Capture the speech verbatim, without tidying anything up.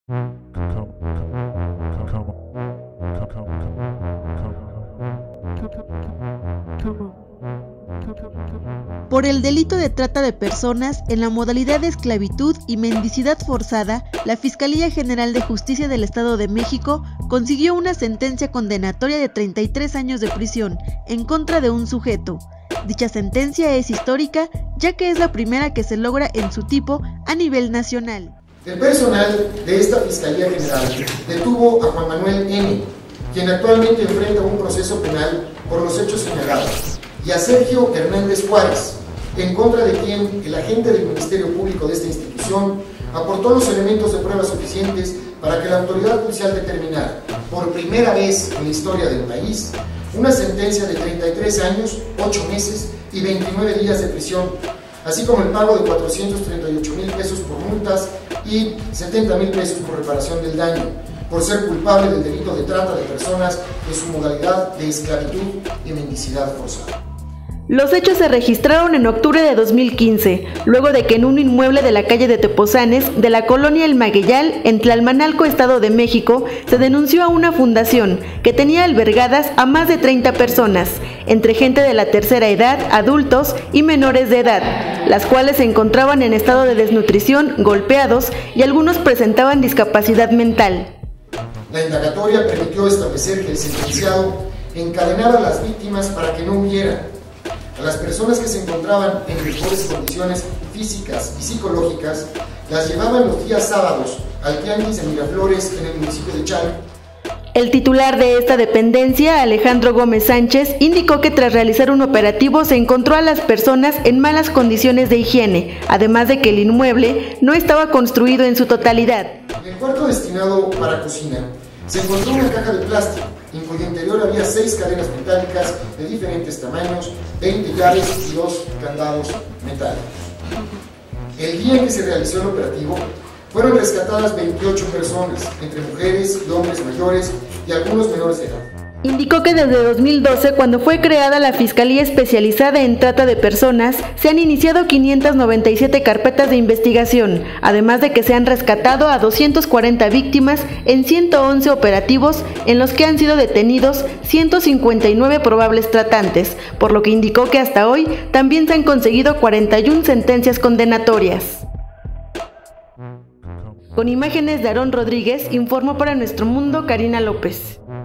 Por el delito de trata de personas en la modalidad de esclavitud y mendicidad forzada, la Fiscalía General de Justicia del Estado de México consiguió una sentencia condenatoria de treinta y tres años de prisión en contra de un sujeto. Dicha sentencia es histórica, ya que es la primera que se logra en su tipo a nivel nacional. El personal de esta Fiscalía General detuvo a Juan Manuel N., quien actualmente enfrenta un proceso penal por los hechos señalados, y a Sergio Hernández Juárez, en contra de quien el agente del Ministerio Público de esta institución aportó los elementos de prueba suficientes para que la autoridad judicial determinara, por primera vez en la historia del país, una sentencia de treinta y tres años, ocho meses y veintinueve días de prisión, así como el pago de cuatrocientos treinta y ocho mil pesos por multas y setenta mil pesos por reparación del daño, por ser culpable del delito de trata de personas en su modalidad de esclavitud y mendicidad forzada. Los hechos se registraron en octubre de dos mil quince, luego de que en un inmueble de la calle de Tepozanes, de la colonia El Magueyal, en Tlalmanalco, Estado de México, se denunció a una fundación que tenía albergadas a más de treinta personas, entre gente de la tercera edad, adultos y menores de edad, las cuales se encontraban en estado de desnutrición, golpeados y algunos presentaban discapacidad mental. La indagatoria permitió establecer que el sentenciado encadenara a las víctimas para que no huyeran. A las personas que se encontraban en mejores condiciones físicas y psicológicas, las llevaban los días sábados al tianguis de Miraflores en el municipio de Chalco. El titular de esta dependencia, Alejandro Gómez Sánchez, indicó que tras realizar un operativo se encontró a las personas en malas condiciones de higiene, además de que el inmueble no estaba construido en su totalidad. En el cuarto destinado para cocina se encontró una caja de plástico, en cuyo interior había seis cadenas metálicas de diferentes tamaños, veinte llaves y dos candados metálicos. El día en que se realizó el operativo, fueron rescatadas veintiocho personas, entre mujeres y hombres mayores y algunos menores de edad. Indicó que desde dos mil doce, cuando fue creada la Fiscalía Especializada en Trata de Personas, se han iniciado quinientas noventa y siete carpetas de investigación, además de que se han rescatado a doscientas cuarenta víctimas en ciento once operativos en los que han sido detenidos ciento cincuenta y nueve probables tratantes, por lo que indicó que hasta hoy también se han conseguido cuarenta y una sentencias condenatorias. Con imágenes de Aarón Rodríguez, informó para Nuestro Mundo Karina López.